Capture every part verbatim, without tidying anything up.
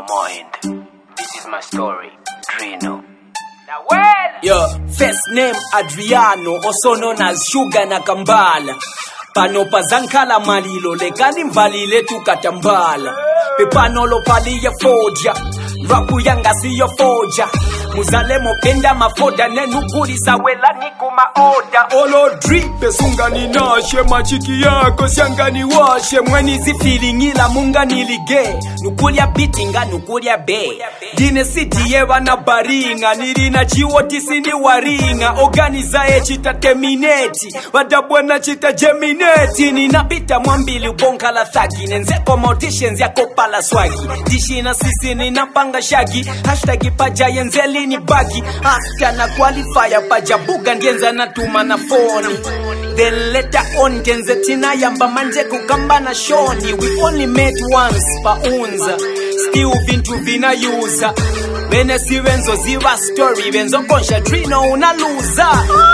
your mind. This is my story, Drino. Now well, yo, first name Adriano, also known as Sugar na Kambala. Pano pazankala malilo, lekani mvalile tukatambala. Pepano lo pali ya foja, rapu yanga si yo foja. Muzale mopenda mafoda nenukuri sawela niku maoda. Olo dripe sunga ninashe, machiki yako sianga niwashe. Mweni zi feeling ila munga nilige, nukulia bitinga nukulia be. Dine city yewa na baringa, nirina chiwoti sini waringa. Organiza e chita terminate, wadabwana chita geminate. Ninapita mwambili ubonga la thagi, nenzeko morticians ya kopala swagi. Dishina sisi ninapanga shagi, hashtag paja yenzeli ni bagi. After na qualifier pajabuga ndienza natuma na phone. Then later on genze tina yamba manje kukamba na shoni. We only met once pa unza, still vintu vina user. Bene si wenzo ziwa story, wenzo konsha Drino unaluza.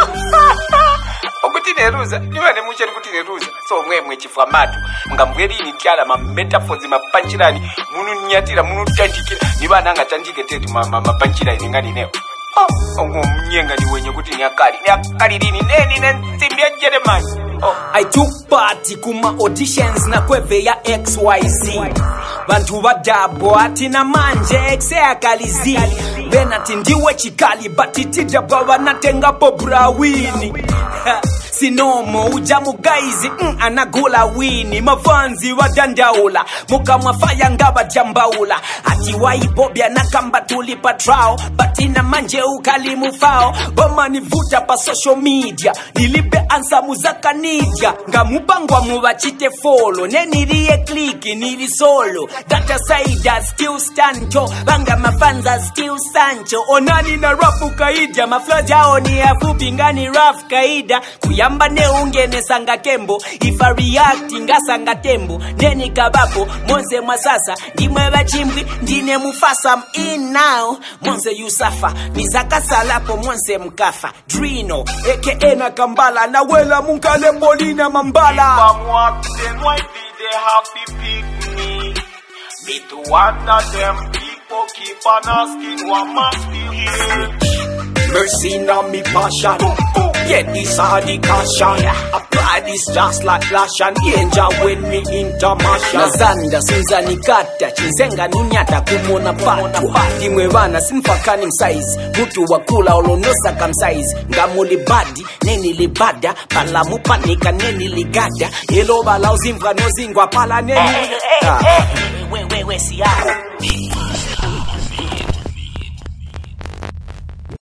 okutine ruza, niwane muchari kutine ruza. So mwe mwe chifamatu, mga mweri ni tiala ma metaphors ma panchirani. Munu nyatira, munu tanjikira. Niwa nanga tanjike tetu ma, ma, ma panchirani ngani neo. Oh, ongo mnyenga ni wenye kuti ni akari. Ni akari dini neni nensimbia jeremani. Oh. I took part kuma auditions na kweve ya X Y Z. Bantu badabo ati na manje exe akalizi. Benati ndiwe chikali batitida bawa natenga po brawini. Sinomo ujamu gaizi mm, anagula wini. Mafanzi wadandaula muka mwafaya ngaba jambaula. Ati waibobia na kamba tulipa trao, batina manje ukalimu fao. Boma nivuta pa social media, nilipe ansa muzaka nidia. Ngamubangwa mubachite follow, nenirie kliki nili solo. Data side still stancho, banga mafanza still sancho. Onani na rapu kaida, mafloja oni ya fupi ngani raf kaida. Kuyamba ne ungene sanga kembo, ifa react nga sanga tembo. Neni kabapo, monse masasa, ndimwe bachimbwi, ndine mufasa. I'm in now, monse yusafa, nizaka salapo monse mkafa. Drino, aka na Kambala, na wela munkale molina mambala. If I'm walking, why be they happy pick me? Me to one of them people keep on asking what must be here. Mercy na me passion, get this all the caution. Apply this just like lotion, angel when me intermission. Nazanda sunza nikata, chinzenga nunyata kumona patu. Dimwe wana sinfakani msize, mutu wakula olonosa kamsize. Ngamuli badi, neni libada, pala mupanika neni ligada. Elo bala uzimva nozingwa pala neni. Hey, hey, hey, hey, we, we, we, see how.